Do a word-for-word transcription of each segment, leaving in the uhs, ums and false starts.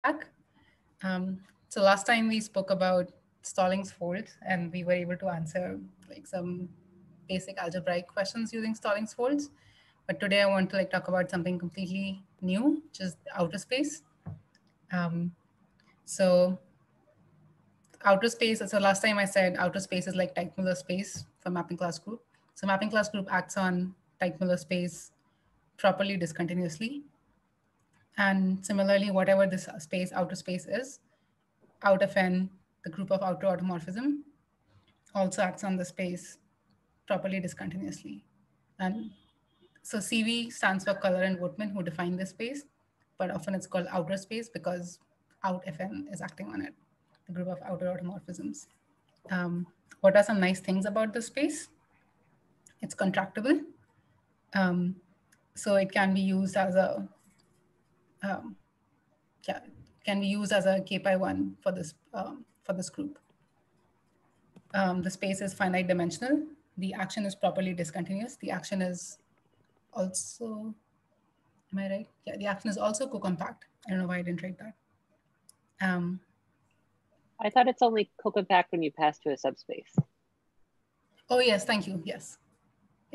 back. Um, so last time we spoke about Stallings folds, and we were able to answer like some basic algebraic questions using Stallings folds. But today I want to like talk about something completely new, which is outer space. Um, so outer space. So last time I said outer space is like type Miller space for mapping class group. So mapping class group acts on type Miller space properly discontinuously. And similarly, whatever this space, outer space is, out of n, the group of outer automorphism, also acts on the space properly discontinuously. And so C V stands for Color and Woodman, who define this space, but often it's called outer space because out Fn is acting on it, the group of outer automorphisms. Um, what are some nice things about this space? It's contractible. Um, so it can be used as a um, can be used as a k pi one for this um, for this group. Um, the space is finite dimensional. The action is properly discontinuous. The action is also, am I right? Yeah, the action is also co-compact. I don't know why I didn't write that. Um, I thought it's only co-compact when you pass to a subspace. oh yes, thank you. Yes, yeah.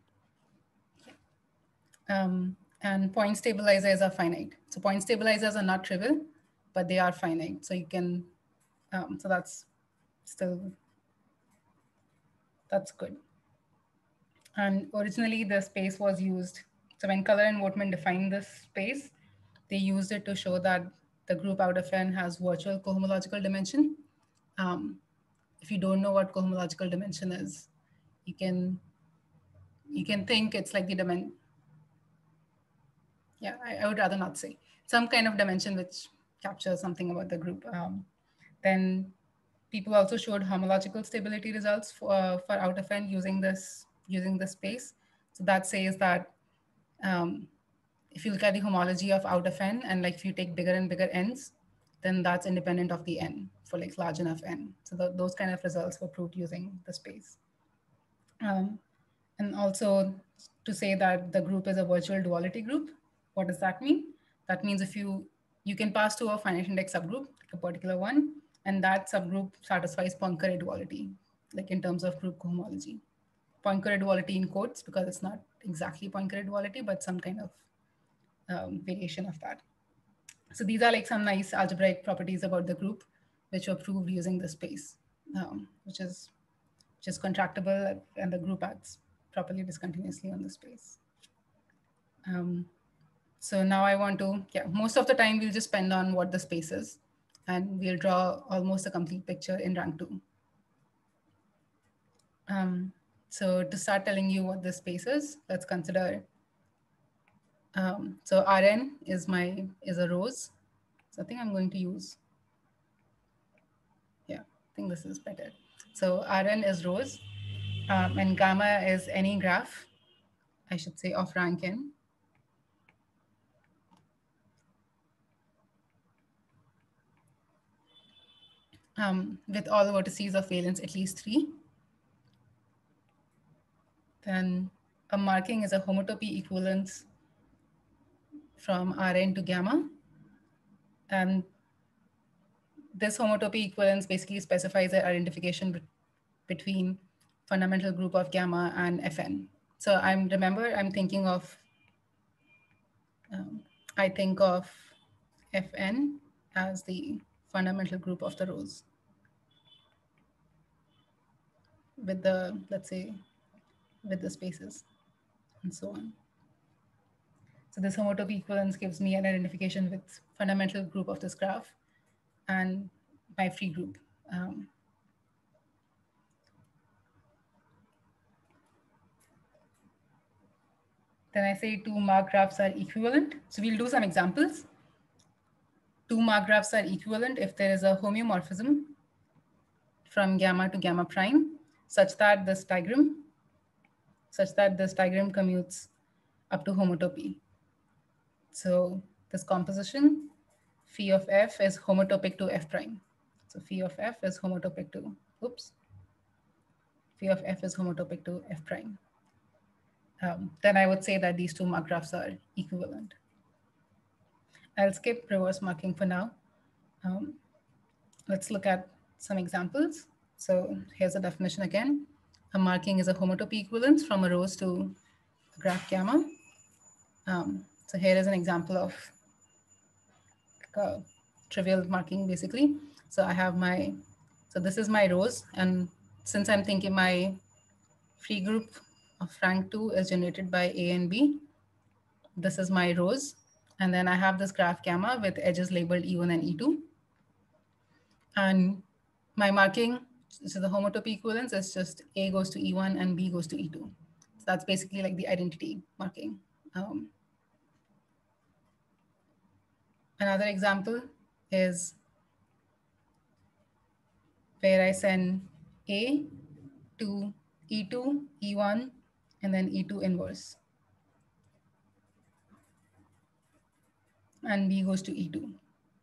Um, and point stabilizers are finite. So point stabilizers are not trivial, but they are finite. So you can, um, so that's still, that's good. And originally the space was used. So when Color and Wortman defined this space, they used it to show that the group out of n has virtual cohomological dimension. Um, if you don't know what cohomological dimension is, you can you can think it's like the dimension. Yeah, I, I would rather not say some kind of dimension which captures something about the group. Um, then people also showed homological stability results for, uh, for out of n using this using this space. So that says that um, if you look at the homology of out of n, and like if you take bigger and bigger n's, then that's independent of the n for like large enough n. So the, those kind of results were proved using the space. Um, and also to say that the group is a virtual duality group. What does that mean? That means if you you can pass to a finite index subgroup, like a particular one, and that subgroup satisfies Poincare duality, like in terms of group cohomology. Poincare duality in quotes because it's not exactly Poincare duality, but some kind of um, variation of that. So these are like some nice algebraic properties about the group, which were proved using the space, um, which is which is contractible, and the group acts properly discontinuously on the space. Um, so now I want to, yeah, most of the time we'll just spend on what the space is, and we'll draw almost a complete picture in rank two. Um, so to start telling you what the space is, let's consider, um, so Rn is my, is a rose. So I think I'm going to use, yeah, I think this is better. So Rn is rose, um, and gamma is any graph, I should say, of rank n. Um, with all the vertices of valence at least three. Then a marking is a homotopy equivalence from Rn to gamma. And this homotopy equivalence basically specifies the identification be between fundamental group of gamma and Fn. So I'm remember I'm thinking of um, I think of Fn as the fundamental group of the rows with the, let's say, with the spaces and so on. So this homotopy equivalence gives me an identification with fundamental group of this graph and my free group. Um, then I say two mark graphs are equivalent. So we'll do some examples. Two mark graphs are equivalent if there is a homeomorphism from gamma to gamma prime, such that this diagram, such that this diagram commutes up to homotopy. So this composition, phi of f is homotopic to f prime. So phi of f is homotopic to, oops, phi of f is homotopic to f prime. Um, then I would say that these two mark graphs are equivalent. I'll skip reverse marking for now. Um, let's look at some examples. So here's the definition again. A marking is a homotopy equivalence from a rose to a graph gamma. Um, so here is an example of uh, trivial marking basically. So I have my, so this is my rows, and since I'm thinking my free group of rank two is generated by A and B, this is my rows. And then I have this graph gamma with edges labeled E one and E two. And my marking, so the homotopy equivalence is just A goes to E one and B goes to E two. So that's basically like the identity marking. Um, another example is where I send A to E two, E one, and then E two inverse. And B goes to E two.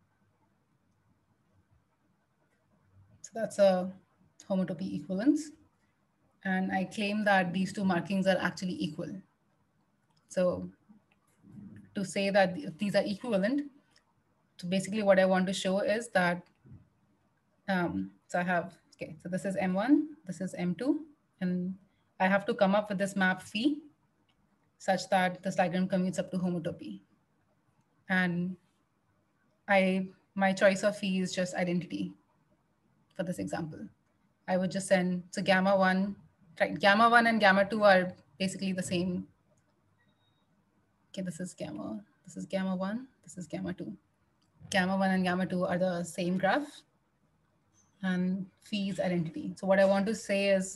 So that's a homotopy equivalence. And I claim that these two markings are actually equal. So to say that these are equivalent, so basically what I want to show is that, um, so I have, okay, so this is M one, this is M two, and I have to come up with this map phi such that this diagram commutes up to homotopy. And I, my choice of phi is just identity for this example. I would just send, so gamma one, right, gamma one and gamma two are basically the same. Okay, this is gamma, this is gamma one, this is gamma two. Gamma one and gamma two are the same graph, and phi is identity. So what I want to say is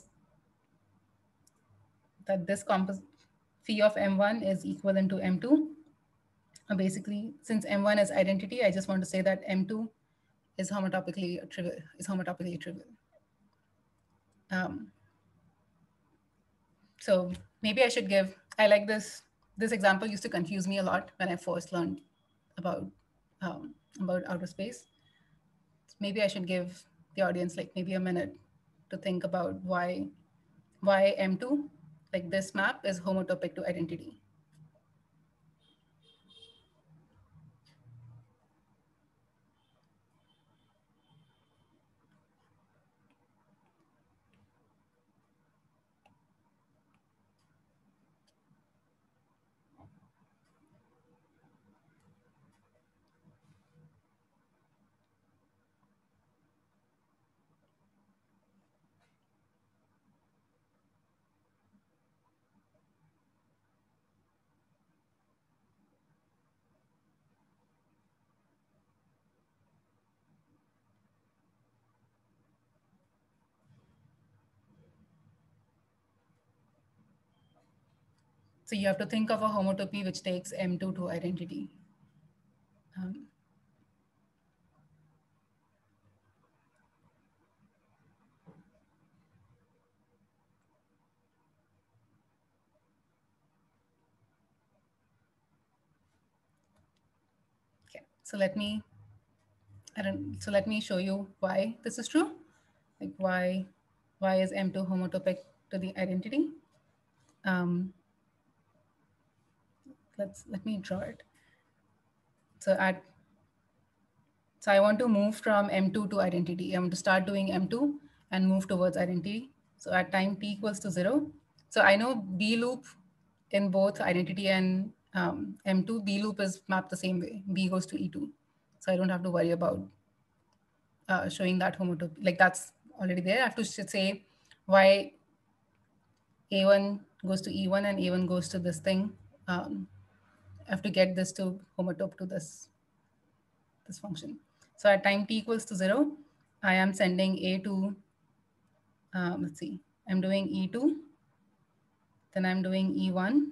that this compos phi of M one is equivalent to M two. Uh, basically, since M one is identity, I just want to say that M two is homotopically trivial, is homotopically trivial. Um, so maybe I should give, I like this, this example used to confuse me a lot when I first learned about, um, about outer space. Maybe I should give the audience like maybe a minute to think about why, why M two, like this map is homotopic to identity. So you have to think of a homotopy which takes M two to identity. Um, okay, so let me, I don't, so let me show you why this is true. Like why, why is M two homotopic to the identity? Um, let's, let me draw it. So at, so I want to move from M two to identity. I want to start doing M two and move towards identity. So at time t equals to zero. So I know B loop in both identity and um, M two, B loop is mapped the same way. B goes to E two. So I don't have to worry about uh, showing that homotopy. Like that's already there. I have to say why A one goes to E one and A one goes to this thing. Um, I have to get this to homotope to this, this function. So at time t equals to zero, I am sending A to, um, let's see, I'm doing E two, then I'm doing E one,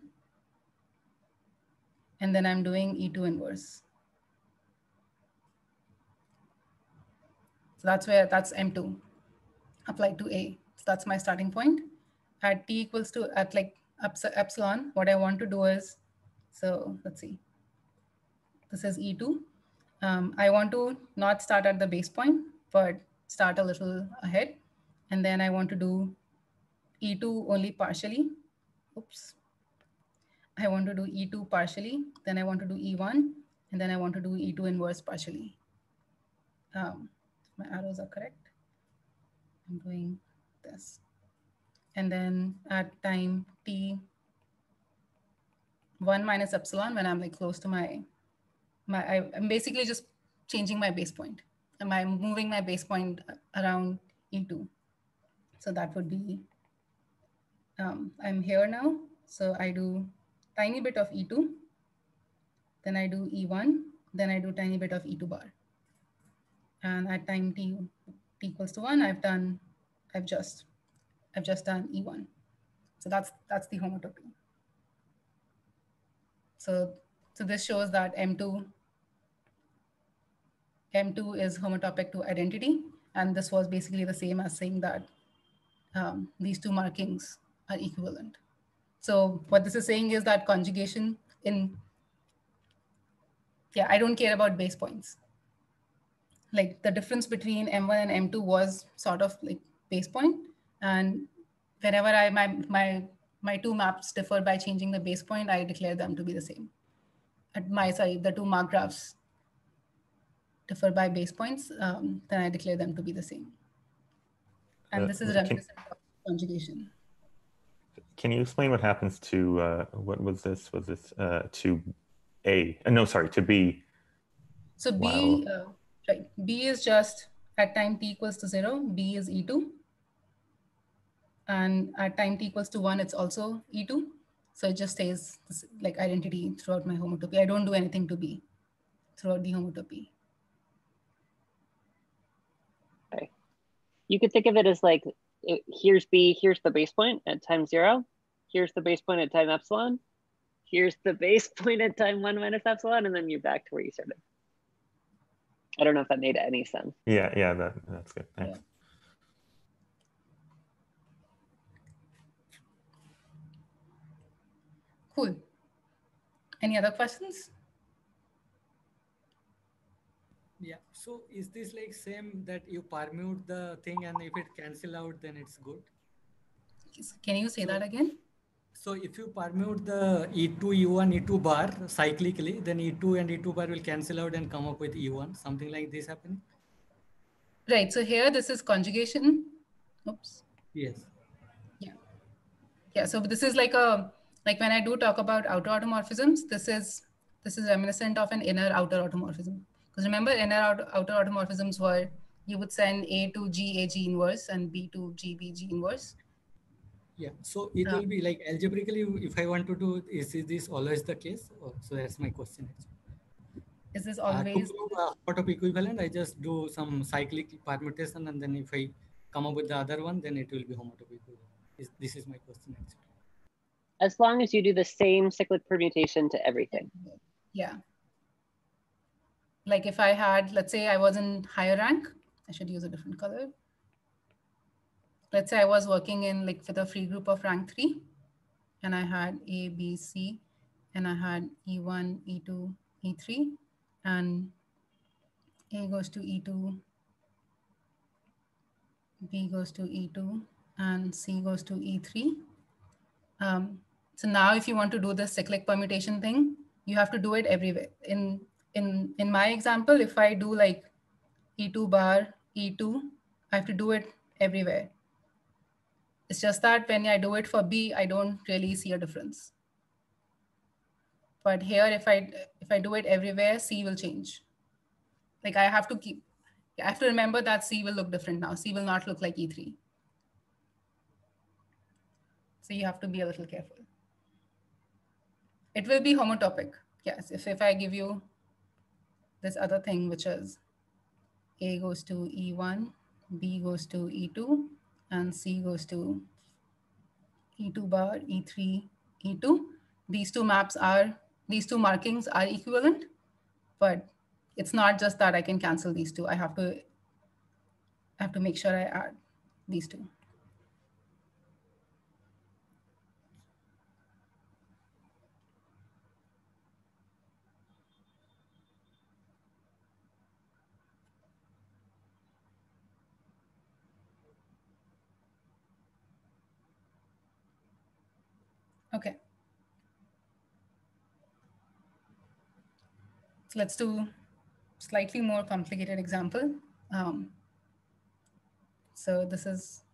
and then I'm doing E two inverse. So that's where, that's M two applied to A. So that's my starting point. At t equals to, at like epsilon, what I want to do is, so let's see, this is E two. Um, I want to not start at the base point, but start a little ahead. And then I want to do E two only partially. Oops. I want to do E two partially. Then I want to do E one. And then I want to do E two inverse partially. Um, my arrows are correct. I'm doing this. And then at time t one minus epsilon, when I'm like close to my, my I, I'm basically just changing my base point. Am I moving my base point around E two? So that would be, um, I'm here now. So I do tiny bit of E two, then I do E one, then I do tiny bit of E two bar. And at time t, t equals to one, I've done, I've just, I've just done E one. So that's, that's the homotopy. So, so this shows that M two, M two is homotopic to identity. And this was basically the same as saying that um, these two markings are equivalent. So what this is saying is that conjugation in, yeah, I don't care about base points. Like the difference between M one and M two was sort of like base point. And whenever I, my, my, my two maps differ by changing the base point, I declare them to be the same. At my, sorry, the two mark graphs differ by base points, um, then I declare them to be the same. And Uh, this is can, reminiscent of conjugation. can you explain what happens to, uh, what was this? Was this uh, to A? Uh, no, sorry, to B. So B, Wow. uh, right, B is just at time t equals to zero, B is E two. And at time t equals to one, it's also E two. So it just stays this, like identity throughout my homotopy. I don't do anything to B throughout the homotopy. Okay. You could think of it as like, it, here's B, here's the base point at time zero. Here's the base point at time epsilon. Here's the base point at time one minus epsilon, and then you're back to where you started. I don't know if that made any sense. Yeah, yeah, that, that's good. Thanks. Yeah. Cool. Any other questions? Yeah. So is this like same that you permute the thing and if it cancel out, then it's good? Can you say So, that again? So if you permute the E two, E one, E two bar cyclically, then E two and E two bar will cancel out and come up with E one, something like this happening? Right. So here, this is conjugation. Oops. Yes. Yeah. Yeah. So this is like a, like when I do talk about outer automorphisms, this is, this is reminiscent of an inner outer automorphism. Because remember, inner outer, outer automorphisms were, you would send A to G, A, G inverse and B to G, B, G inverse. Yeah. So it Uh, will be like algebraically, if I want to do, is, is this always the case? Oh, so that's my question. Actually. Is this Uh, always? to prove a homotopy equivalent, I just do some cyclic permutation, and then if I come up with the other one, then it will be homotopy equivalent. Is, this is my question actually. As long as you do the same cyclic permutation to everything. Yeah. Like if I had, let's say I was in higher rank, I should use a different color. Let's say I was working in like with a free group of rank three, and I had A, B, C, and I had E one, E two, E three, and A goes to E two, B goes to E two, and C goes to E three. Um, so now if you want to do the cyclic permutation thing, you have to do it everywhere. In, in, in my example, if I do like E two bar, E two, I have to do it everywhere. It's just that when I do it for B, I don't really see a difference. But here, if I if I do it everywhere, C will change. Like I have to keep, I have to remember that C will look different now. C will not look like E three. So you have to be a little careful. It will be homotopic. Yes, if, if I give you this other thing, which is A goes to E one, B goes to E two, and C goes to E two bar, E three, E two. These two maps are, these two markings are equivalent, but it's not just that I can cancel these two. I have to, I have to make sure I add these two. Okay. So let's do slightly more complicated example. Um, so this is,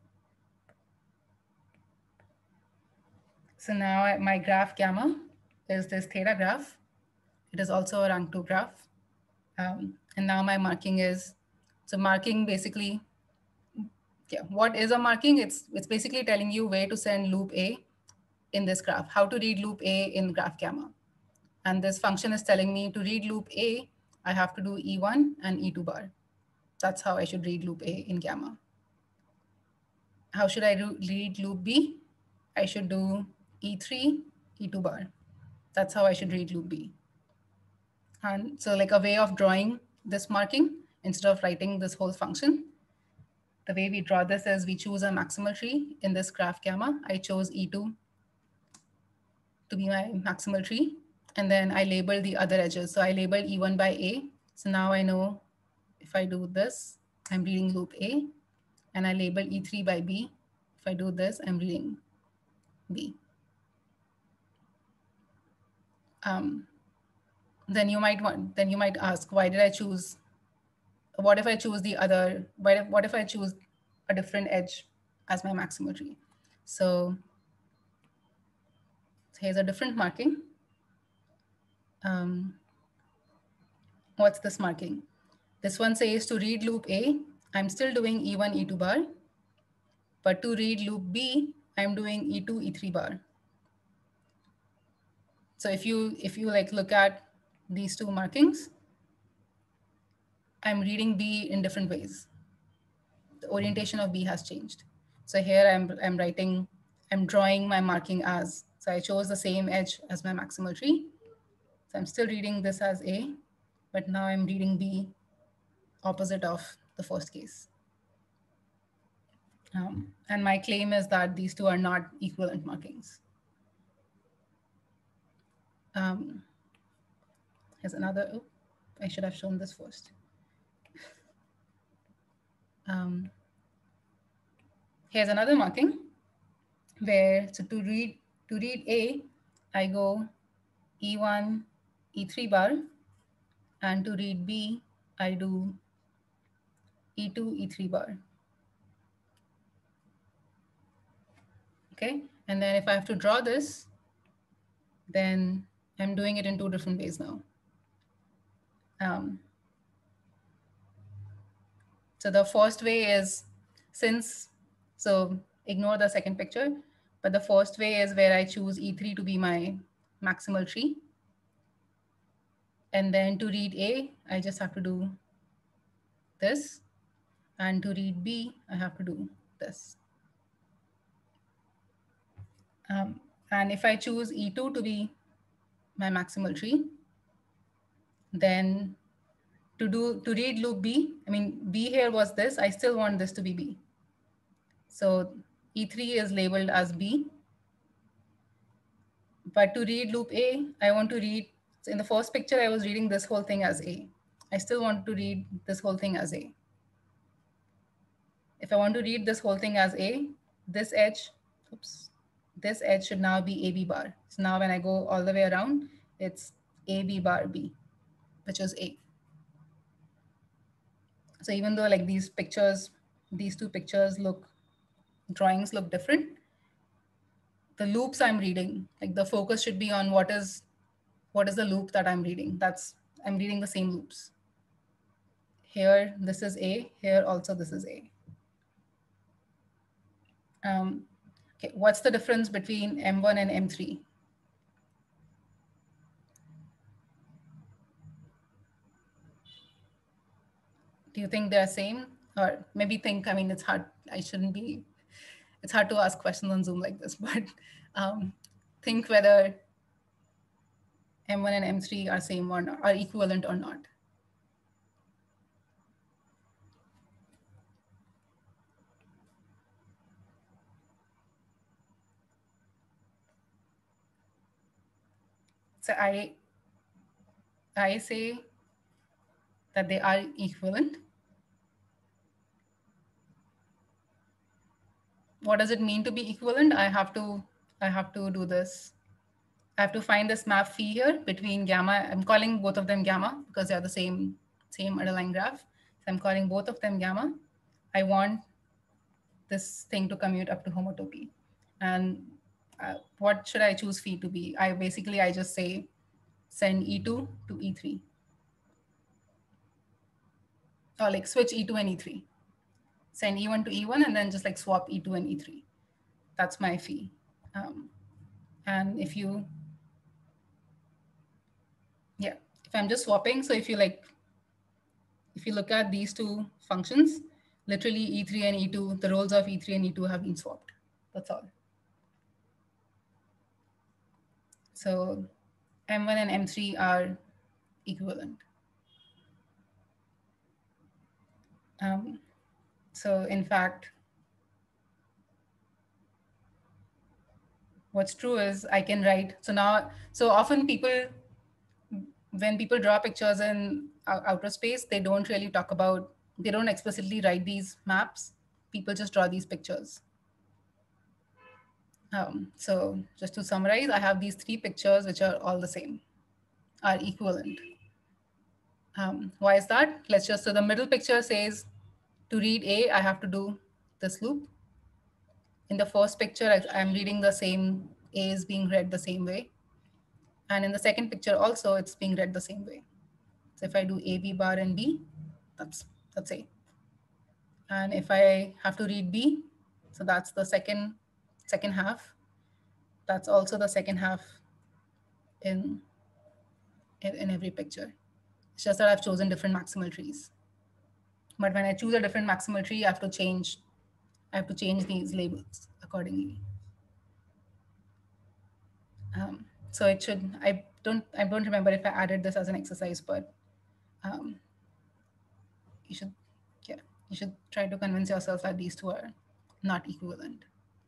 so now my graph gamma is this theta graph. It is also a rank two graph. Um, and now my marking is, so marking basically, yeah, what is a marking? It's, it's basically telling you where to send loop A in this graph, how to read loop A in graph gamma. And this function is telling me to read loop A, I have to do E one and E two bar. That's how I should read loop A in gamma. How should I read loop B? I should do E three, E two bar. That's how I should read loop B. And so like a way of drawing this marking, instead of writing this whole function, the way we draw this is we choose a maximal tree in this graph gamma. I chose E two to be my maximal tree. And then I label the other edges. So I label E one by A. So now I know if I do this, I'm reading loop A. And I label E three by B. If I do this, I'm reading B. Um, then you might want, then you might ask, why did I choose? What if I choose the other? What if, what if I choose a different edge as my maximal tree? So here's a different marking. Um, what's this marking? This one says to read loop A, I'm still doing E one, E two bar. But to read loop B, I'm doing E two, E three bar. So if you if you like look at these two markings, I'm reading B in different ways. The orientation of B has changed. So here I'm I'm writing, I'm drawing my marking as, so I chose the same edge as my maximal tree. So I'm still reading this as A, but now I'm reading B opposite of the first case. Um, and my claim is that these two are not equivalent markings. Um, here's another, oh, I should have shown this first. Um, here's another marking where, so to read, to read A, I go E one, E three bar, and to read B, I do E two, E three bar. Okay, and then if I have to draw this, then I'm doing it in two different ways now. Um, so the first way is, since, so ignore the second picture, but the first way is where I choose E three to be my maximal tree. And then to read A, I just have to do this. And to read B, I have to do this. Um, and if I choose E two to be my maximal tree, then to do to read loop B, I mean, B here was this, I still want this to be B. So E three is labeled as B. But to read loop A, I want to read, so in the first picture, I was reading this whole thing as A. I still want to read this whole thing as A. If I want to read this whole thing as A, this edge, oops, this edge should now be A B bar. So now when I go all the way around, it's A B bar B, which is A. So even though like these pictures, these two pictures look, drawings look different, the loops I'm reading, like the focus should be on what is, what is the loop that I'm reading. That's, I'm reading the same loops. Here, this is A, here also this is A. Um, okay, what's the difference between M one and M three? Do you think they're same? Or maybe think, I mean, it's hard, I shouldn't be, it's hard to ask questions on Zoom like this, but um, think whether M one and M three are same or not, are equivalent or not. So I, I say that they are equivalent. What does it mean to be equivalent? I have to, I have to do this. I have to find this map phi here between gamma. I'm calling both of them gamma because they are the same, same underlying graph. So I'm calling both of them gamma. I want this thing to commute up to homotopy. And uh, what should I choose phi to be? I basically, I just say send E two to E three. Or like switch E two and E three. Send E one to E one and then just like swap E two and E three. That's my phi. Um, and if you, yeah, if I'm just swapping, so if you like, if you look at these two functions, literally E three and E two, the roles of E three and E two have been swapped. That's all. So M one and M three are equivalent. Um, so in fact, what's true is I can write, so now, so often people, when people draw pictures in outer space, they don't really talk about, they don't explicitly write these maps. People just draw these pictures. Um, so just to summarize, I have these three pictures, which are all the same, are equivalent. Um, why is that? Let's just, so the middle picture says to read A, I have to do this loop. In the first picture, I, I'm reading the same, A is being read the same way. And in the second picture also, it's being read the same way. So if I do A, B bar and B, that's, that's A. And if I have to read B, so that's the second, second half. That's also the second half in, in, in every picture. It's just that I've chosen different maximal trees. But when I choose a different maximal tree, I have to change, I have to change these labels accordingly. Um, so it should, I don't, I don't remember if I added this as an exercise, but um, you should, yeah, you should try to convince yourself that these two are not equivalent.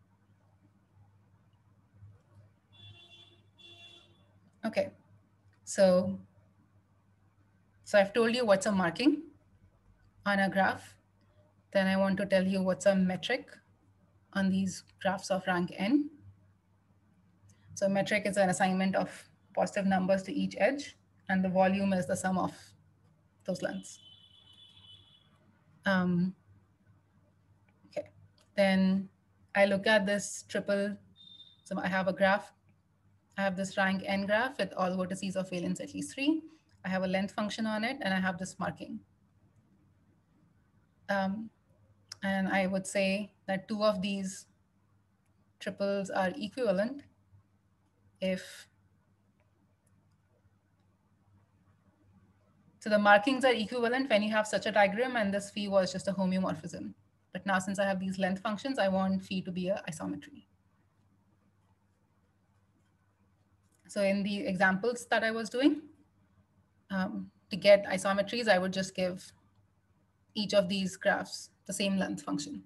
Okay, so, so I've told you what's a marking on a graph. Then I want to tell you what's a metric on these graphs of rank n. So metric is an assignment of positive numbers to each edge, and the volume is the sum of those lengths. Um, okay, then I look at this triple, so I have a graph. I have this rank n graph with all vertices of valence at least three. I have a length function on it, and I have this marking. Um, and I would say that two of these triples are equivalent if, so the markings are equivalent when you have such a diagram, and this phi was just a homeomorphism. But now since I have these length functions, I want phi to be an isometry. So in the examples that I was doing, um, to get isometries, I would just give each of these graphs the same length function.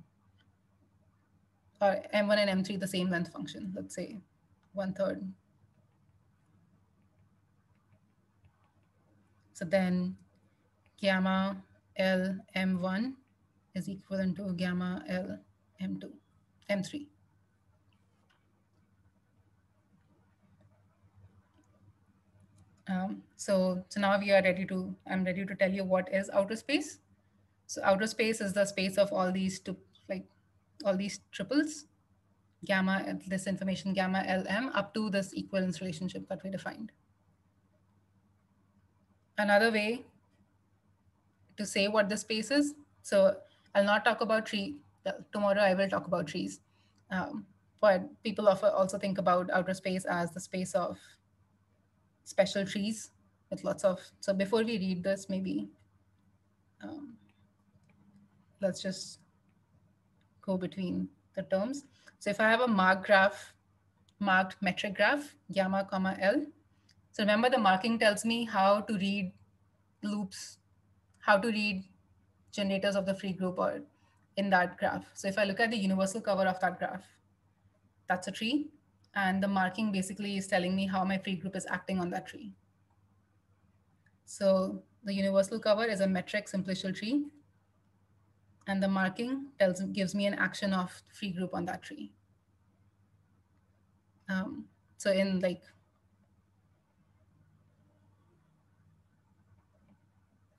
Or M one and M three the same length function, let's say one third. So then gamma L M one is equivalent to gamma L M two, M three. Um, so, so now we are ready to, I'm ready to tell you what is outer space. So outer space is the space of all these two, like all these triples, gamma, this information gamma L M up to this equivalence relationship that we defined. Another way to say what the space is, so I'll not talk about tree, tomorrow I will talk about trees. Um, but people often also think about outer space as the space of special trees with lots of, so before we read this, maybe um, let's just go between the terms. So if I have a marked graph, marked metric graph, gamma comma L. So remember the marking tells me how to read loops, how to read generators of the free group or in that graph. So if I look at the universal cover of that graph, that's a tree. And the marking basically is telling me how my free group is acting on that tree. So the universal cover is a metric simplicial tree. And the marking tells gives me an action of free group on that tree. Um, so in like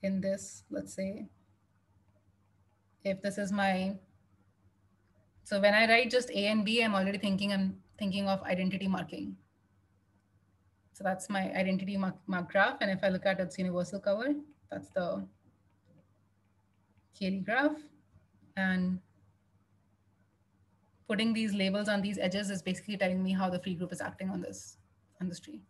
in this, let's say, if this is my, so when I write just A and B, I'm already thinking, I'm thinking of identity marking. So that's my identity mark, mark graph. And if I look at its universal cover, that's the Cayley graph. And putting these labels on these edges is basically telling me how the free group is acting on this, on this tree.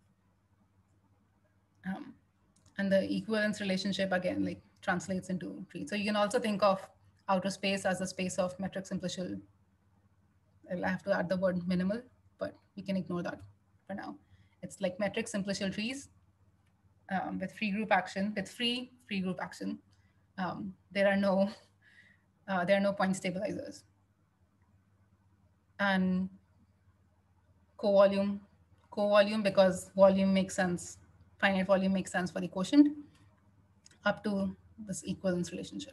Um, and the equivalence relationship, again, like translates into tree. So you can also think of outer space as a space of metric simplicial. I have to add the word minimal, but we can ignore that for now. It's like metric simplicial trees um, with free group action, with free free group action. Um, there are no uh, there are no point stabilizers. And co-volume, co-volume because volume makes sense, finite volume makes sense for the quotient up to this equivalence relationship.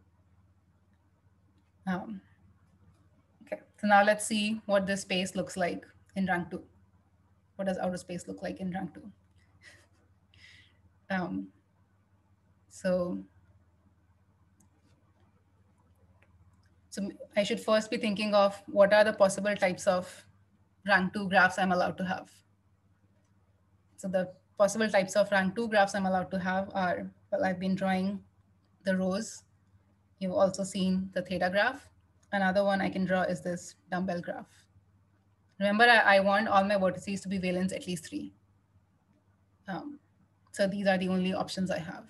Um, okay, so now let's see what this space looks like in rank two. What does outer space look like in rank two? Um, so, so I should first be thinking of what are the possible types of rank two graphs I'm allowed to have. So the possible types of rank two graphs I'm allowed to have are, well, I've been drawing the rows. You've also seen the theta graph. Another one I can draw is this dumbbell graph. Remember, I, I want all my vertices to be valence at least three. Um, so these are the only options I have.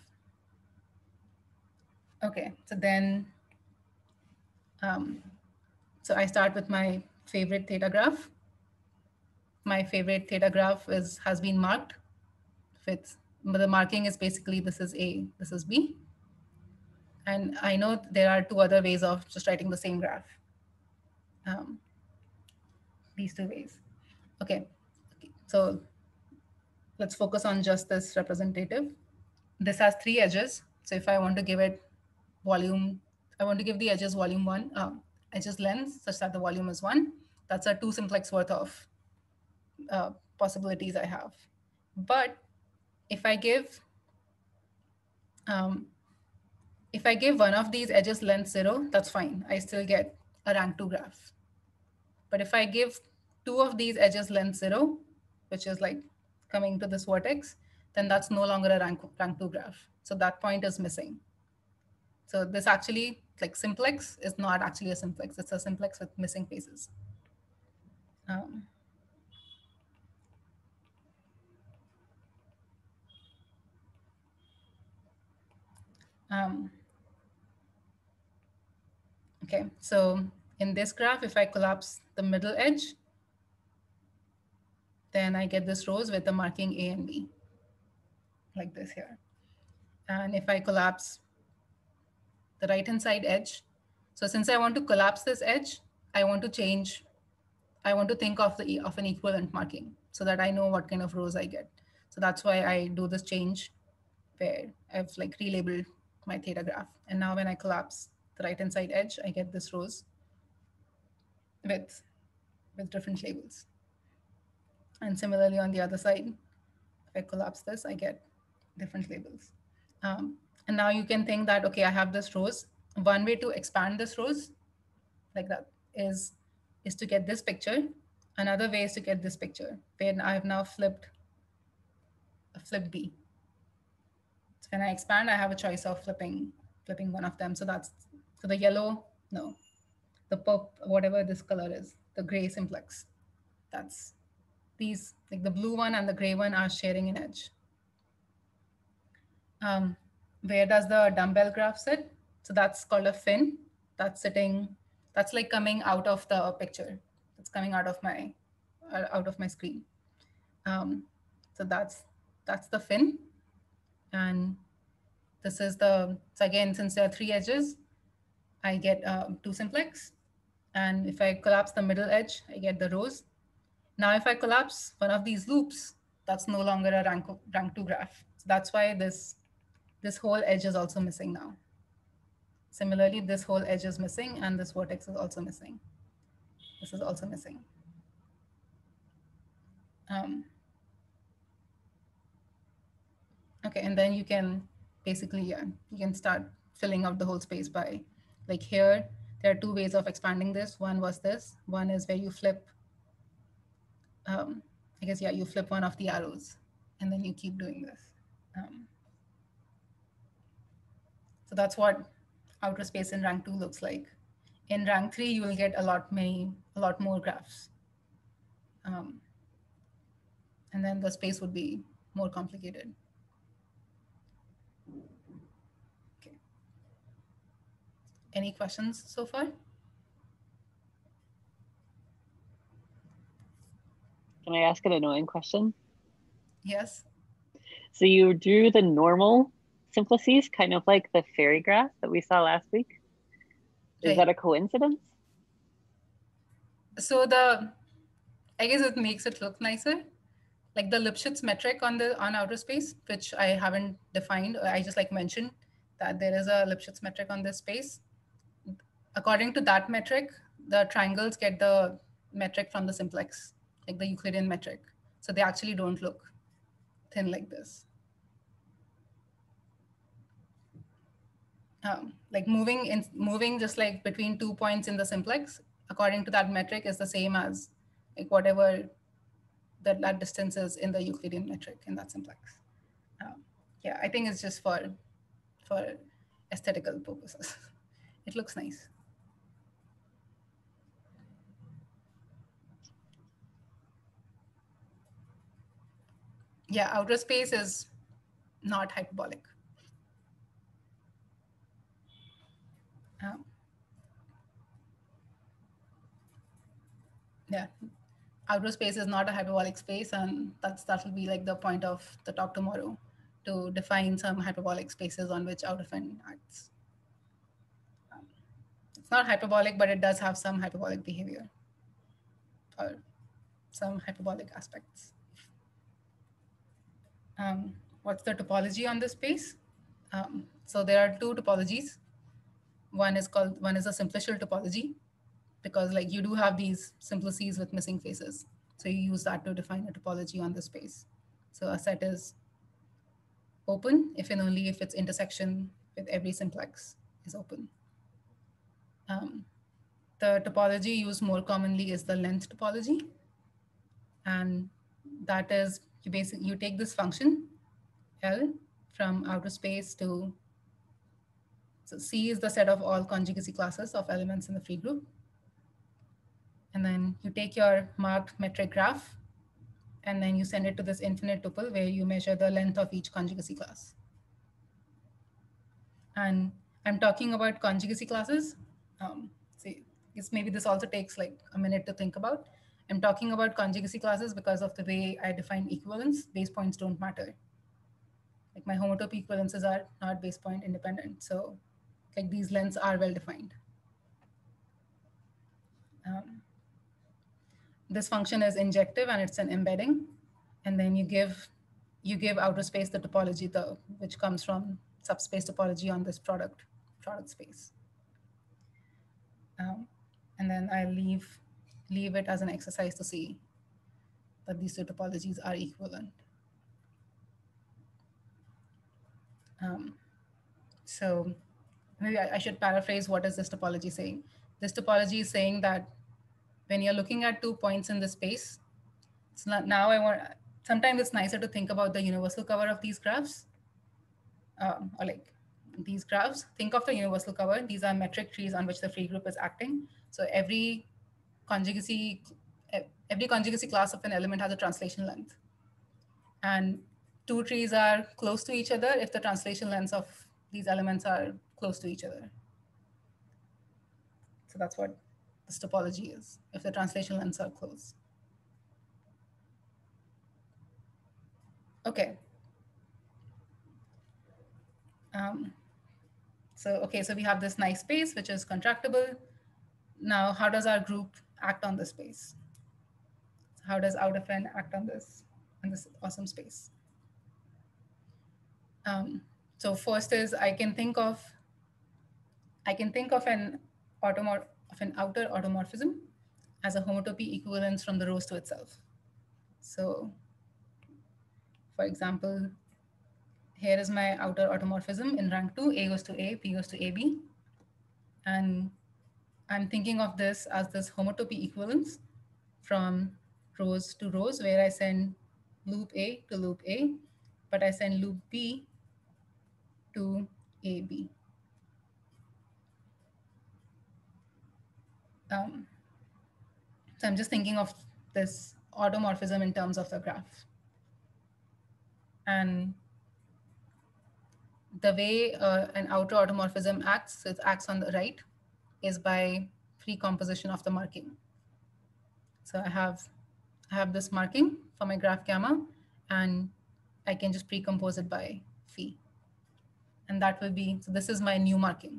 Okay, so then, um, so I start with my favorite theta graph. My favorite theta graph is has been marked with, but the marking is basically this is A, this is B. And I know there are two other ways of just writing the same graph. Um, these two ways. Okay. Okay, so let's focus on just this representative. This has three edges. So if I want to give it volume, I want to give the edges volume one, um, edges length such that the volume is one. That's a two simplex worth of uh, possibilities I have. But if I give, um, if I give one of these edges length zero, that's fine. I still get a rank two graph. But if I give two of these edges length zero, which is like coming to this vertex, then that's no longer a rank, rank two graph. So that point is missing. So this actually, like simplex is not actually a simplex. It's a simplex with missing faces. Um, um, okay, so in this graph, if I collapse the middle edge, then I get this rows with the marking A and B, like this here. And if I collapse the right-hand side edge, so since I want to collapse this edge, I want to change, I want to think of the of an equivalent marking so that I know what kind of rows I get. So that's why I do this change where I've like relabeled my theta graph. And now when I collapse the right-hand side edge, I get this rows with, with different labels. And similarly on the other side, if I collapse this, I get different labels. Um, and now you can think that, okay, I have this rows. One way to expand this rows like that is, is to get this picture. Another way is to get this picture, where I have now flipped, flipped B. So when I expand, I have a choice of flipping, flipping one of them. So that's, so the yellow, no, the purple, whatever this color is, the gray simplex. That's these, like the blue one and the gray one are sharing an edge. Um, where does the dumbbell graph sit? So that's called a fin. That's sitting, that's like coming out of the picture. It's coming out of my, uh, out of my screen. Um, so that's, that's the fin. And this is the, so again, since there are three edges, I get uh, two simplex. And if I collapse the middle edge, I get the rows. Now, if I collapse one of these loops, that's no longer a rank, rank two graph. So that's why this, this whole edge is also missing now. Similarly, this whole edge is missing and this vertex is also missing. This is also missing. Um, okay, and then you can basically, yeah, you can start filling out the whole space by, like here, there are two ways of expanding this. One was this. One is where you flip, um, I guess, yeah, you flip one of the arrows and then you keep doing this. Um, so that's what outer space in rank two looks like. In rank three, you will get a lot many, a lot more graphs. Um, and then the space would be more complicated. Okay. Any questions so far? Can I ask an annoying question? Yes. So you drew the normal simplices, kind of like the fairy graph that we saw last week. Is Right. that a coincidence? So the, I guess it makes it look nicer. Like the Lipschitz metric on the on outer space, which I haven't defined. I just like mentioned that there is a Lipschitz metric on this space. According to that metric, the triangles get the metric from the simplex, like the Euclidean metric. So they actually don't look thin like this. Um, like moving in moving just like between two points in the simplex, according to that metric, is the same as like whatever that, that distance is in the Euclidean metric in that simplex. Um, yeah, I think it's just for for aesthetical purposes. It looks nice. Yeah, outer space is not hyperbolic. Um, yeah, outer space is not a hyperbolic space, and that's that will be like the point of the talk tomorrow, to define some hyperbolic spaces on which out of n acts. Um, it's not hyperbolic, but it does have some hyperbolic behavior or some hyperbolic aspects. Um, what's the topology on this space? Um, so there are two topologies. One is called, one is a simplicial topology, because like you do have these simplices with missing faces. So you use that to define a topology on the space. So a set is open if and only if its intersection with every simplex is open. Um, the topology used more commonly is the length topology. And that is, you basically, you take this function L from outer space to, so C is the set of all conjugacy classes of elements in the free group. And then you take your marked metric graph, and then you send it to this infinite tuple where you measure the length of each conjugacy class. And I'm talking about conjugacy classes. Um, see, it's maybe this also takes like a minute to think about. I'm talking about conjugacy classes because of the way I define equivalence. Base points don't matter. Like my homotopy equivalences are not base point independent. So like these lengths are well defined. Um, this function is injective and it's an embedding. And then you give you give outer space the topology, the which comes from subspace topology on this product product space. Um, and then I leave leave it as an exercise to see that these two topologies are equivalent. Um, so maybe I, I should paraphrase what is this topology saying. This topology is saying that when you're looking at two points in the space, it's not, now I want, sometimes it's nicer to think about the universal cover of these graphs, um, or like these graphs. Think of the universal cover. These are metric trees on which the free group is acting. So every conjugacy, every conjugacy class of an element has a translation length. And two trees are close to each other if the translation lengths of these elements are close to each other. So that's what this topology is, if the translation lengths are close. Okay. Um, so, okay, so we have this nice space, which is contractible. Now, how does our group act on this space? How does out of n act on this, on this awesome space? Um, so first is I can think of, I can think of an automor of an outer automorphism as a homotopy equivalence from the rows to itself. So for example, here is my outer automorphism in rank two, A goes to A, B goes to A B. And I'm thinking of this as this homotopy equivalence from rows to rows, where I send loop A to loop A, but I send loop B to A B. Um, so I'm just thinking of this automorphism in terms of the graph. And the way uh, an outer automorphism acts, so it acts on the right, is by free composition of the marking. So I have, I have this marking for my graph gamma, and I can just pre-compose it by phi. And that will be, so this is my new marking.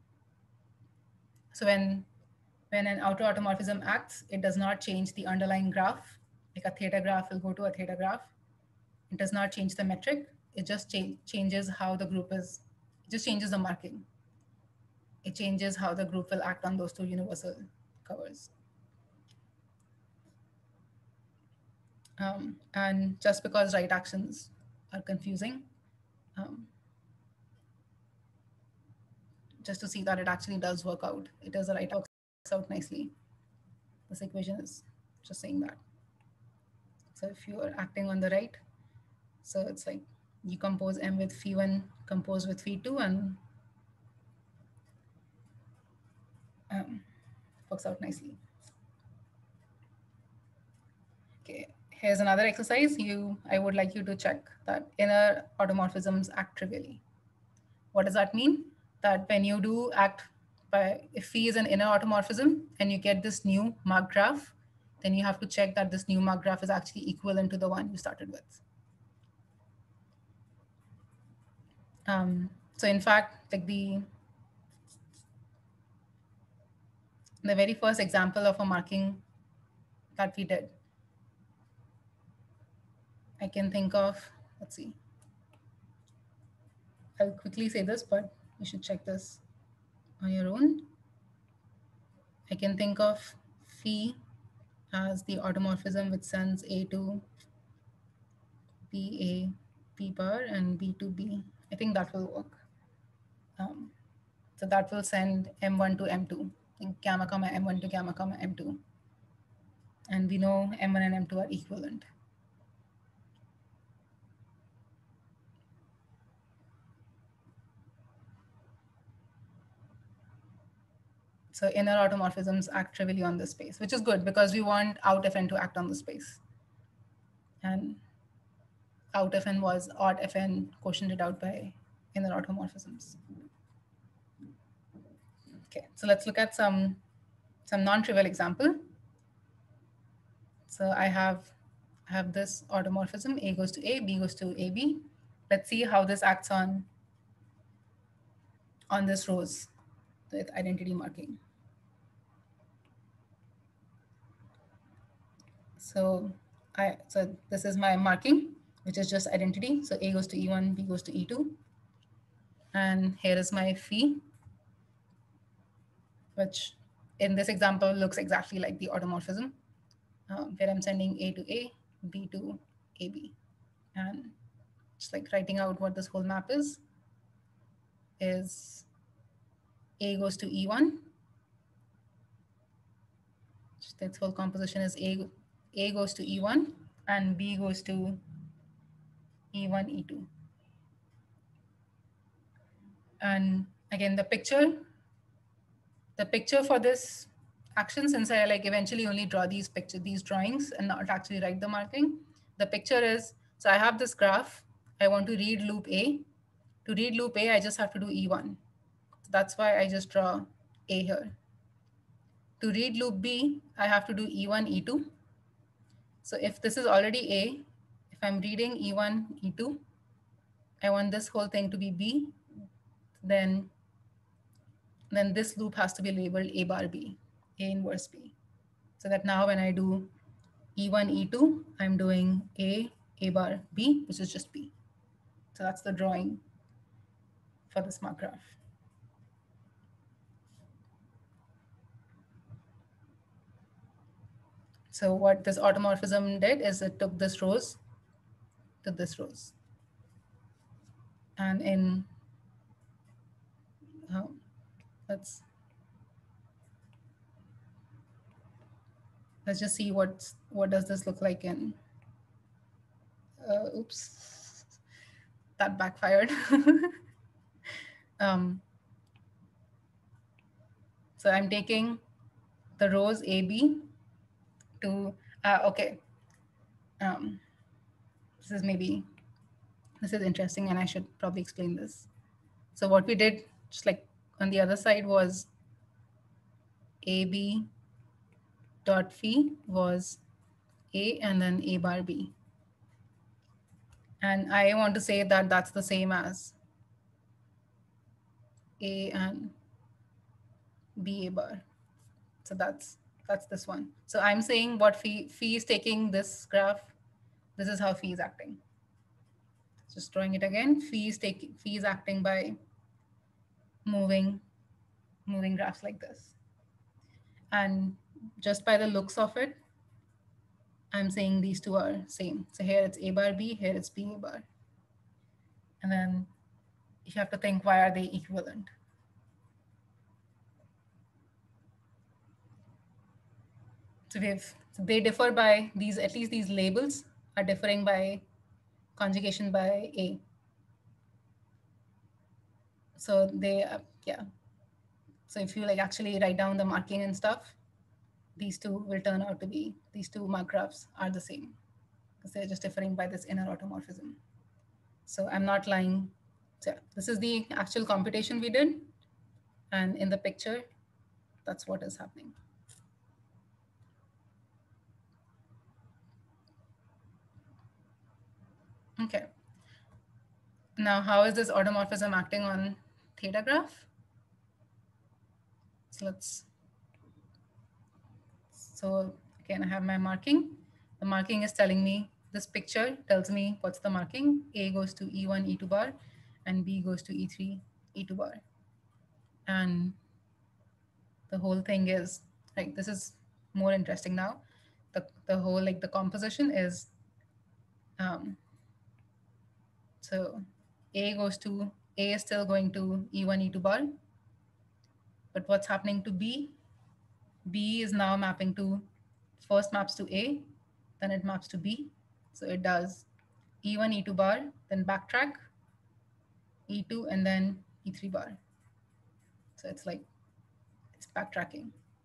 So when, when an outer automorphism acts, it does not change the underlying graph. Like a theta graph will go to a theta graph. It does not change the metric. It just cha changes how the group is, it just changes the marking. It changes how the group will act on those two universal covers. Um, and just because right actions are confusing, um, just to see that it actually does work out. It does the right works out nicely. This equation is just saying that. So if you are acting on the right, so it's like you compose M with phi one, compose with phi two, and um, works out nicely. Okay, here's another exercise. You, I would like you to check that inner automorphisms act trivially. What does that mean? That when you do act by, if phi is an inner automorphism and you get this new mark graph, then you have to check that this new mark graph is actually equivalent to the one you started with. Um, so in fact, like the, the very first example of a marking that we did, I can think of, let's see, I'll quickly say this, but you should check this on your own. I can think of phi as the automorphism which sends A to B A B bar and B to B. I think that will work. Um, so that will send M one to M two, and gamma comma M one to gamma comma M two. And we know M one and M two are equivalent. So inner automorphisms act trivially on this space, which is good because we want out Fn to act on the space. And out Fn was odd Fn quotiented out by inner automorphisms. Okay, so let's look at some, some non-trivial example. So I have, I have this automorphism, A goes to A, B goes to A B. Let's see how this acts on, on this rows with identity marking. So I, so this is my marking, which is just identity. So A goes to E one, B goes to E two. And here is my phi, which in this example looks exactly like the automorphism, uh, where I'm sending A to A, B to A B. And just like writing out what this whole map is, is A goes to E one. Its whole composition is A, A goes to E one and B goes to E one, E two. And again, the picture, the picture for this action, since I like eventually only draw these picture, these drawings and not actually write the marking, the picture is, so I have this graph, I want to read loop A. To read loop A, I just have to do E one. So that's why I just draw A here. To read loop B, I have to do E one, E two. So if this is already A, if I'm reading E one, E two, I want this whole thing to be B, then, then this loop has to be labeled A bar B, A inverse B. So that now when I do E one, E two, I'm doing A, A bar B, which is just B. So that's the drawing for the smart graph. So what this automorphism did is it took this rows to this rows. And in, uh, let's, let's just see what's, what does this look like in, uh, oops, that backfired. um, so I'm taking the rows A, B to, uh, okay. Um, this is maybe, this is interesting and I should probably explain this. So what we did, just like on the other side, was A B dot phi was A and then A bar B. And I want to say that that's the same as A and B A bar. So that's that's this one. So I'm saying what phi, phi is taking this graph. This is how phi is acting. Just drawing it again. Phi is taking phi is acting by moving moving graphs like this. And just by the looks of it, I'm saying these two are same. So here it's A bar B, here it's B A bar. And then you have to think, why are they equivalent? So we have, so they differ by these, at least these labels are differing by conjugation by A. So they, uh, yeah. So if you like actually write down the marking and stuff, these two will turn out to be, these two mark graphs are the same because they're just differing by this inner automorphism. So I'm not lying. So yeah, this is the actual computation we did. And in the picture, that's what is happening. Okay. Now, how is this automorphism acting on theta graph? So let's, so again, I have my marking. The marking is telling me, this picture tells me what's the marking. A goes to E one, E two bar, and B goes to E three, E two bar. And the whole thing is, like, this is more interesting now. The, the whole, like the composition is, um, so A goes to, A is still going to E one, E two bar. But what's happening to B? B is now mapping to, first maps to A, then it maps to B. So it does E one, E two bar, then backtrack, E two, and then E three bar. So it's like, it's backtracking.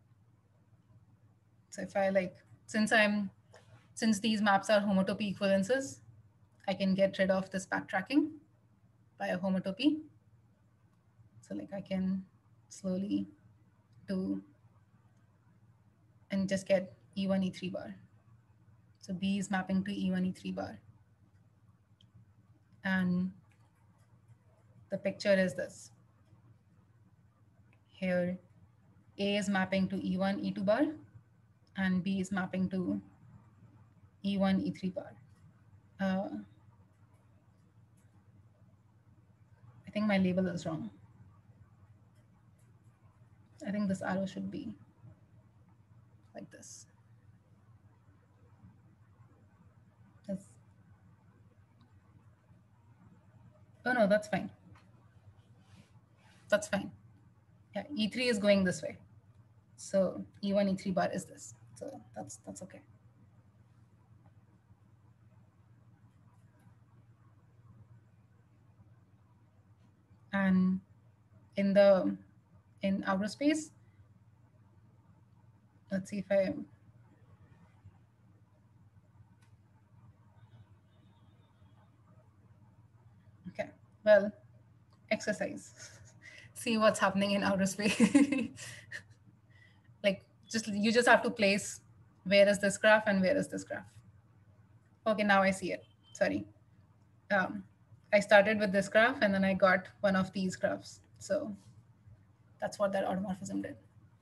So if I like, since I'm, since these maps are homotopy equivalences, I can get rid of this backtracking by a homotopy. So like I can slowly do and just get E one, E three bar. So B is mapping to E one, E three bar. And the picture is this. Here, A is mapping to E one, E two bar, and B is mapping to E one, E three bar. Uh, I think my label is wrong. I think this arrow should be like this. That's, oh no, that's fine. That's fine. Yeah, E three is going this way. So E one, E three bar is this. So that's that's okay. And in the in outer space, let's see if I okay. Well, exercise. See what's happening in outer space. Like just you just have to place where is this graph and where is this graph. Okay, now I see it. Sorry. Um, I started with this graph and then I got one of these graphs. So that's what that automorphism did.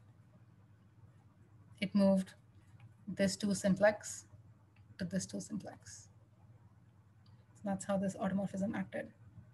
It moved this two simplex to this two simplex. So that's how this automorphism acted.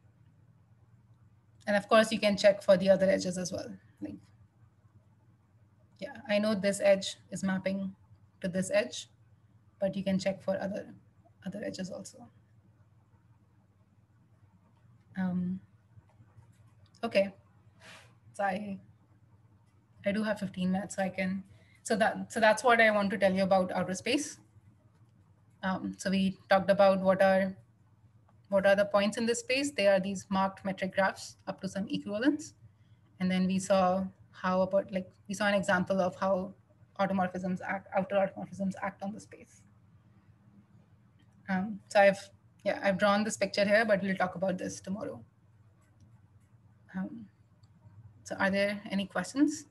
And of course, you can check for the other edges as well. Like, yeah, I know this edge is mapping to this edge, but you can check for other, other edges also. Um, okay, so I, I do have fifteen minutes, so I can, so that, so that's what I want to tell you about outer space. Um, so we talked about what are, what are the points in this space. They are these marked metric graphs up to some equivalence. And then we saw how about, like, we saw an example of how automorphisms act, outer automorphisms act on the space. Um, so I've, yeah, I've drawn this picture here, but we'll talk about this tomorrow. Um, so are there any questions?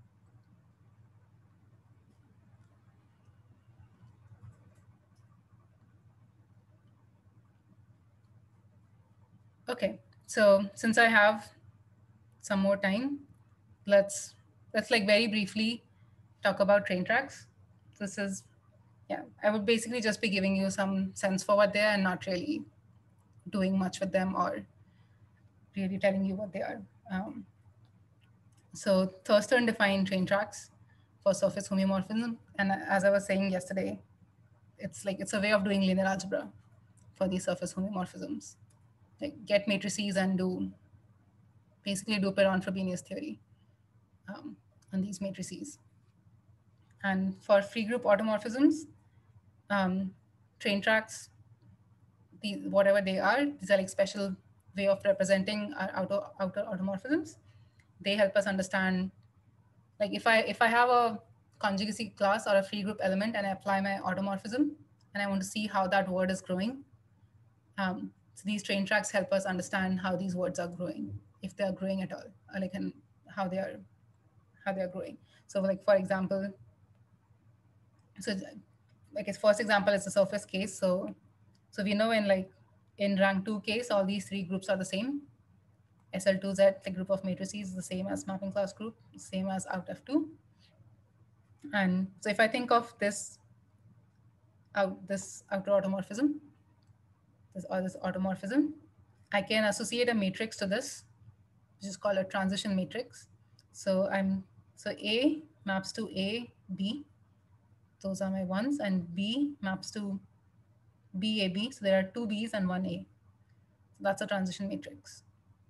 Okay, so since I have some more time, let's, let's like very briefly talk about train tracks. This is, yeah, I would basically just be giving you some sense for what they are and not really doing much with them or really telling you what they are. Um, so Thurston defined train tracks for surface homeomorphism. And as I was saying yesterday, it's like, it's a way of doing linear algebra for these surface homeomorphisms. Like get matrices and do, basically do Perron-Frobenius theory um, on these matrices. And for free group automorphisms, um, train tracks, the, whatever they are, these are like special way of representing our outer, outer automorphisms. They help us understand, like if I, if I have a conjugacy class or a free group element and I apply my automorphism and I want to see how that word is growing, um, so these train tracks help us understand how these words are growing, if they are growing at all, or like and how they are, how they are growing. So like, for example, so like its first example is the surface case. So, so we know in like in rank two case, all these three groups are the same. S L two Z, the group of matrices, is the same as mapping class group, same as out F two. And so if I think of this out this outer automorphism, this or this automorphism, I can associate a matrix to this, which is called a transition matrix. So I'm so A maps to A, B. Those are my ones, and B maps to B, A, B. So there are two B's and one A. So that's a transition matrix.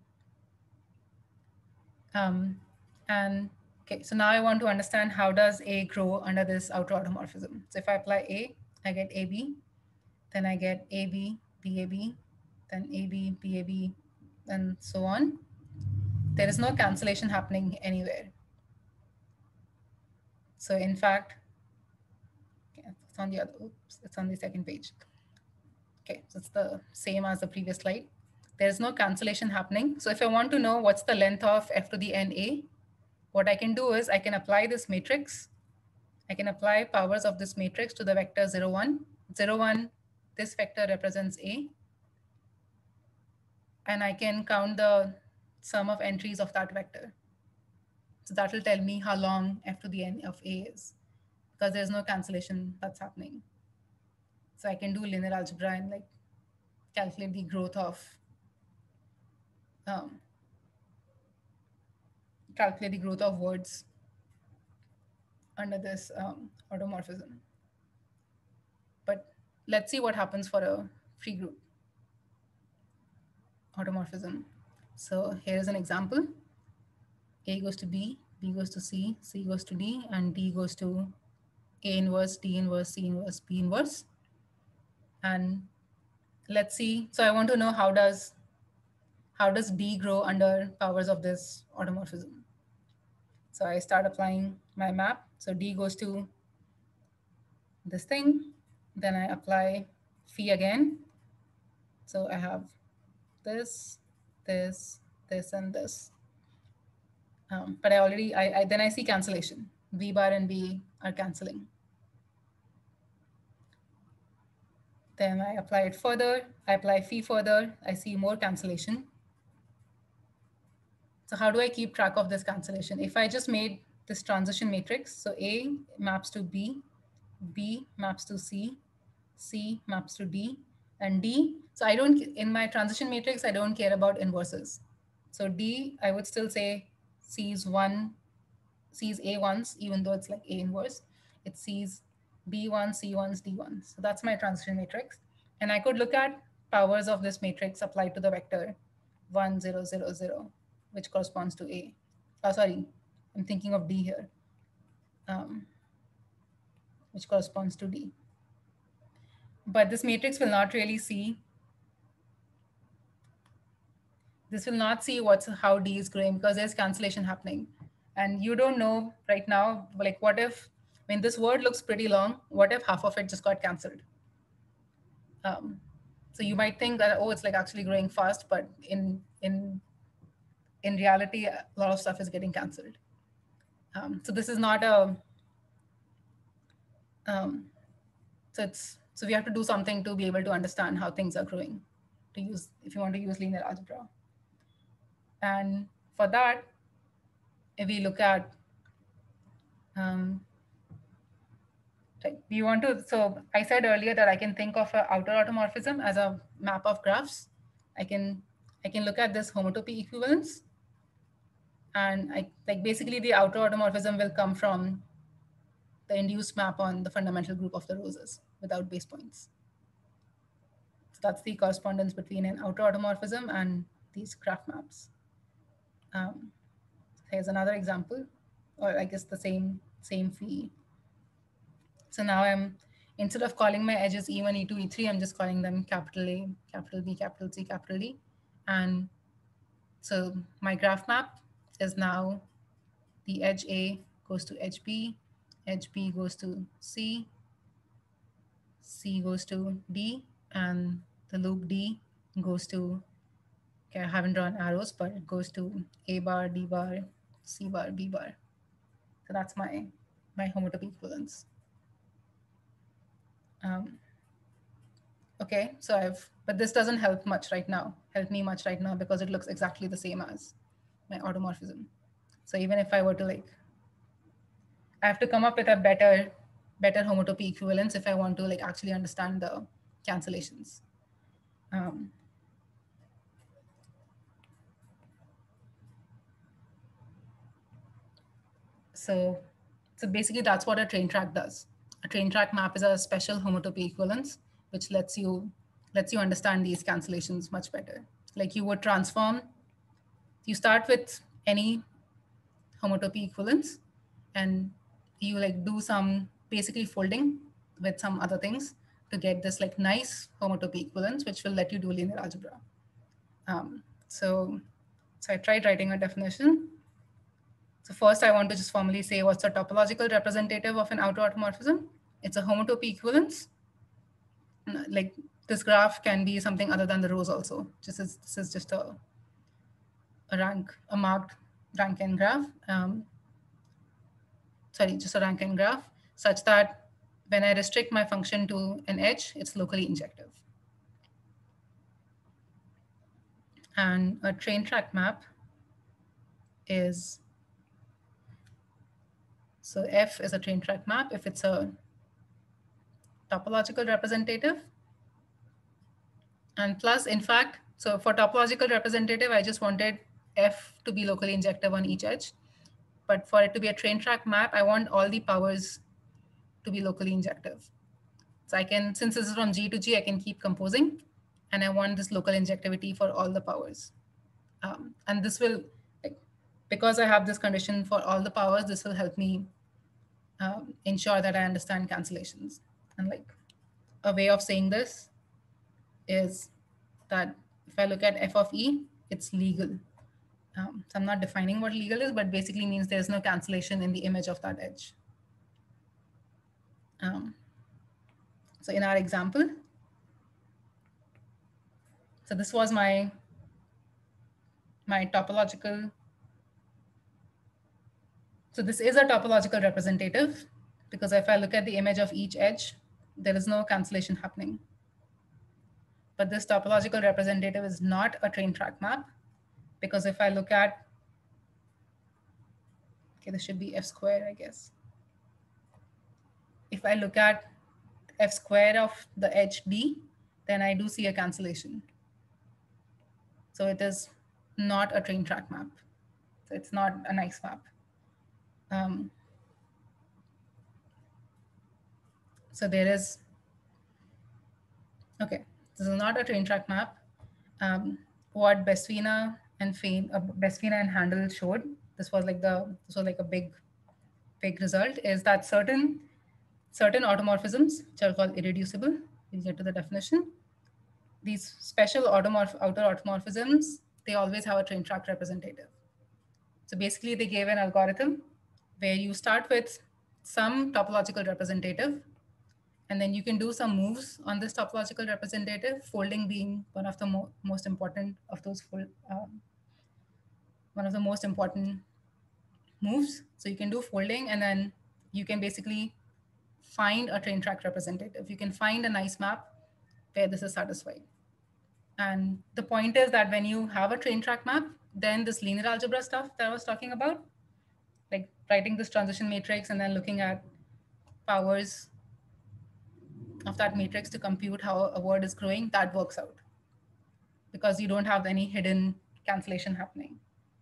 Um, and okay, so now I want to understand how does A grow under this outer automorphism. So if I apply A, I get A B, then I get A B, B A B, then A B, B A B, and so on. There is no cancellation happening anywhere. So in fact, okay, it's on the other, oops, it's on the second page. Okay, so it's the same as the previous slide. There is no cancellation happening. So if I want to know what's the length of F to the N A, what I can do is I can apply this matrix. I can apply powers of this matrix to the vector zero, one. zero, one, this vector represents A. And I can count the sum of entries of that vector. So that will tell me how long F to the N of A is, because there's no cancellation that's happening. So I can do linear algebra and like calculate the growth of, um, calculate the growth of words under this um, automorphism. But let's see what happens for a free group automorphism. So here's an example. A goes to B, B goes to C, C goes to D, and D goes to A inverse, D inverse, C inverse, B inverse. And let's see, so I want to know how does, how does B grow under powers of this automorphism? So I start applying my map. So D goes to this thing, then I apply phi again. So I have this, this, this, and this. Um, but I already, I, I then I see cancellation. V bar and B are canceling. Then I apply it further. I apply phi further. I see more cancellation. So how do I keep track of this cancellation? If I just made this transition matrix, so A maps to B, B maps to C, C maps to D, and D. So I don't, in my transition matrix, I don't care about inverses. So D, I would still say sees one, sees A once, even though it's like A inverse. It sees B one, C one, D one. So that's my transition matrix. And I could look at powers of this matrix applied to the vector one, zero, zero, zero, which corresponds to A. Oh, sorry, I'm thinking of D here, um, which corresponds to D. But this matrix will not really see, this will not see what's how D is growing because there's cancellation happening. And you don't know right now, like what if, when this word looks pretty long, what if half of it just got canceled? Um, so you might think that, oh, it's like actually growing fast, but in in in reality, a lot of stuff is getting canceled. Um, so this is not a, um, so it's, so we have to do something to be able to understand how things are growing to use, if you want to use linear algebra. And for that, if we look at, um, we want to, so I said earlier that I can think of an outer automorphism as a map of graphs. I can, I can look at this homotopy equivalence. And I, like basically the outer automorphism will come from the induced map on the fundamental group of the roses without base points. So that's the correspondence between an outer automorphism and these graph maps. Um, here's another example, or I guess the same, same phi. So now I'm, instead of calling my edges E one, E two, E three, I'm just calling them capital A, capital B, capital C, capital D. And so my graph map is now the edge A goes to edge B, edge B goes to C, C goes to D, and the loop D goes to, okay, I haven't drawn arrows, but it goes to A bar, D bar, C bar, B bar. So that's my, my homotopy equivalence. Um, okay, so I've, but this doesn't help much right now, help me much right now because it looks exactly the same as my automorphism. So even if I were to like, I have to come up with a better, better homotopy equivalence if I want to like actually understand the cancellations. Um, so, so basically that's what a train track does. A train track map is a special homotopy equivalence, which lets you, lets you understand these cancellations much better. Like you would transform, you start with any homotopy equivalence and you like do some basically folding with some other things to get this like nice homotopy equivalence, which will let you do linear algebra. Um, so, so I tried writing a definition. So first I want to just formally say what's a topological representative of an outer automorphism. It's a homotopy equivalence. Like this graph can be something other than the rows also. Just as, this is just a, a rank, a marked Rankine graph. Um, sorry, just a Rankine graph such that when I restrict my function to an edge, it's locally injective. And a train track map is, so F is a train track map if it's a topological representative. And plus, in fact, so for topological representative, I just wanted F to be locally injective on each edge. But for it to be a train track map, I want all the powers to be locally injective. So I can, since this is from G to G, I can keep composing. And I want this local injectivity for all the powers. Um, and this will, like, because I have this condition for all the powers, this will help me um, ensure that I understand cancellations. And like a way of saying this is that if I look at f of E, it's legal. Um, so I'm not defining what legal is, but basically means there's no cancellation in the image of that edge. Um, so in our example, so this was my, my topological. So this is a topological representative because if I look at the image of each edge, there is no cancellation happening. But this topological representative is not a train track map because if I look at, okay, this should be F squared, I guess. If I look at F squared of the edge D, then I do see a cancellation. So it is not a train track map. So it's not a nice map. Um, so there is, okay, this is not a train track map. Um, what Besvina and Fain, uh, Besvina and Handel showed, this was like the this was like a big, big result, is that certain certain automorphisms, which are called irreducible, we'll get to the definition. These special automorph outer automorphisms, they always have a train track representative. So basically, they gave an algorithm where you start with some topological representative, and then you can do some moves on this topological representative, folding being one of the mo most important of those fold, um, one of the most important moves. So you can do folding, and then you can basically find a train track representative. You can find a nice map where this is satisfied. And the point is that when you have a train track map, then this linear algebra stuff that I was talking about, like writing this transition matrix and then looking at powers of that matrix to compute how a word is growing, that works out because you don't have any hidden cancellation happening.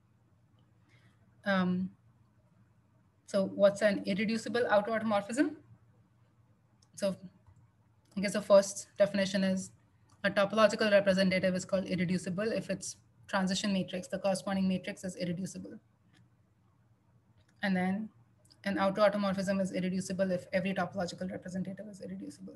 Um, so what's an irreducible outer automorphism? So I guess the first definition is a topological representative is called irreducible if its transition matrix, the corresponding matrix, is irreducible. And then an outer automorphism is irreducible if every topological representative is irreducible.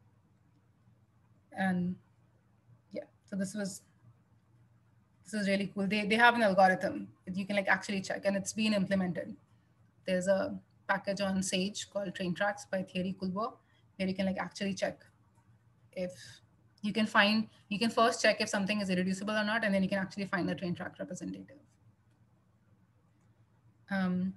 And yeah, so this was, this is really cool. They, they have an algorithm that you can like actually check, and it's been implemented. There's a package on Sage called Train Tracks by Thierry Coulbois, where you can like actually check if you can find, you can first check if something is irreducible or not, and then you can actually find the train track representative. Um,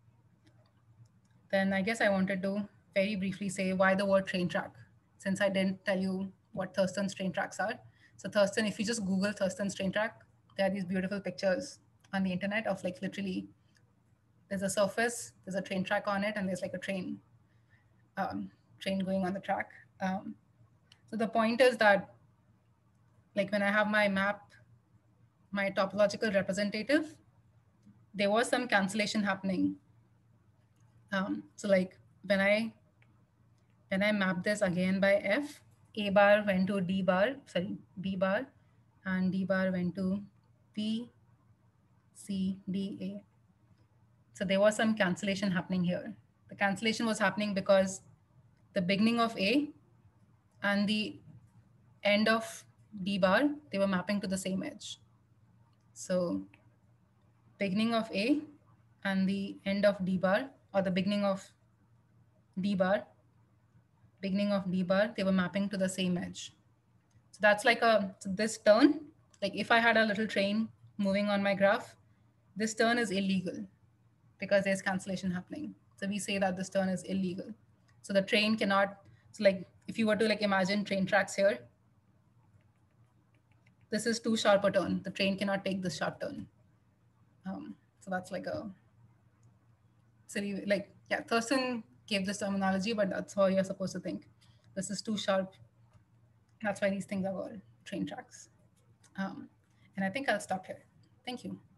then I guess I wanted to very briefly say why the word train track, since I didn't tell you what Thurston's train tracks are. So Thurston, if you just Google Thurston's train track, there are these beautiful pictures on the internet of like literally, there's a surface, there's a train track on it, and there's like a train, um, train going on the track. Um, so the point is that like when I have my map, my topological representative, there was some cancellation happening. Um, so like when I when I map this again by F, A bar went to D bar, sorry, B bar, and D bar went to B, C, D, A. So there was some cancellation happening here. The cancellation was happening because the beginning of A and the end of D bar, they were mapping to the same edge. So beginning of A and the end of D bar, or the beginning of D bar, beginning of D bar, they were mapping to the same edge. So that's like a, so this turn, like if I had a little train moving on my graph, this turn is illegal because there's cancellation happening. So we say that this turn is illegal. So the train cannot, so like if you were to like imagine train tracks here, this is too sharp a turn. The train cannot take this sharp turn. Um, so that's like a, silly, like, yeah, Thurston gave this terminology, but that's how you're supposed to think. This is too sharp. That's why these things are called train tracks. Um, and I think I'll stop here. Thank you.